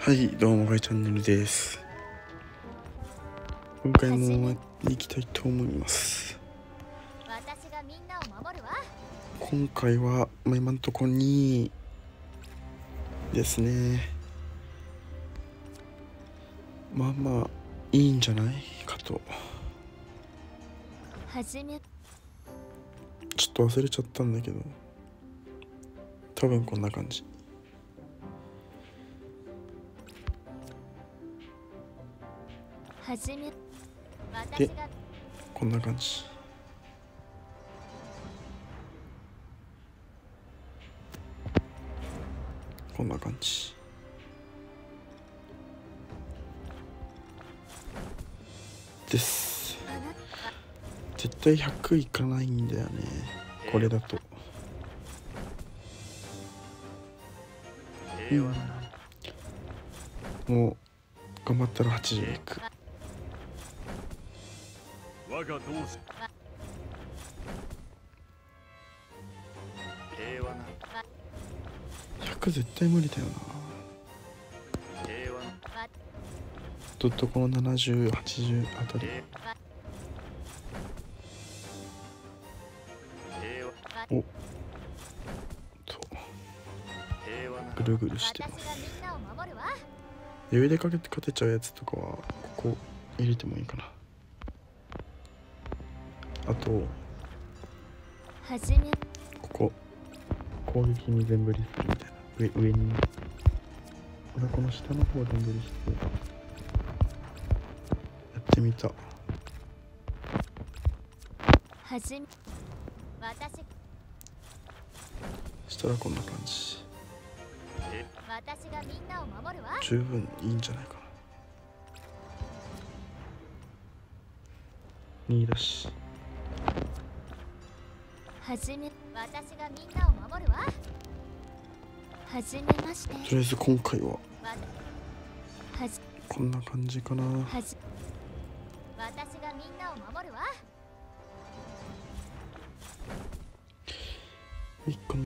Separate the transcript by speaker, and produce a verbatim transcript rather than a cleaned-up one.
Speaker 1: はい、どうもガイチャンネルです。今回もやっていきたいと思います。
Speaker 2: 私がみんなを守るわ。
Speaker 1: 今回は、まあ、今んとこにいですね。まあまあいいんじゃないかと。
Speaker 2: はじめ
Speaker 1: ちょっと忘れちゃったんだけど、多分こんな感じ。
Speaker 2: はじめ私
Speaker 1: で
Speaker 2: が
Speaker 1: こんな感じ。こんな感じです。絶対ひゃくいかないんだよね、これだと。うん、もう頑張ったらはちじゅういく。
Speaker 3: 我が同志平和な
Speaker 1: ひゃく絶対無理だよな。
Speaker 3: 平和な
Speaker 1: ずっとこのななじゅう、はちじゅうあたり
Speaker 3: 平和
Speaker 1: をと
Speaker 3: 平和な
Speaker 1: ぐるぐるして
Speaker 2: 私が
Speaker 1: ます。
Speaker 2: みんなを守るわ。
Speaker 1: 余裕でかけて勝てちゃうやつとかはここ入れてもいいかな。あと
Speaker 2: はじめ
Speaker 1: ここ攻撃に全振りするみたいな。上上に俺はこの下の方全振りしてやってみた。
Speaker 2: はじめ私
Speaker 1: したらこんな感じ。
Speaker 2: 私がみんなを守るわ。
Speaker 1: 十分いいんじゃないかな。にだし
Speaker 2: はじめ私がみんなを守るわ。はじめまして。
Speaker 1: とりあえず今回は
Speaker 2: わはじ
Speaker 1: こんな感じかな。
Speaker 2: はじ私がみんなを守るわ。
Speaker 1: いっこ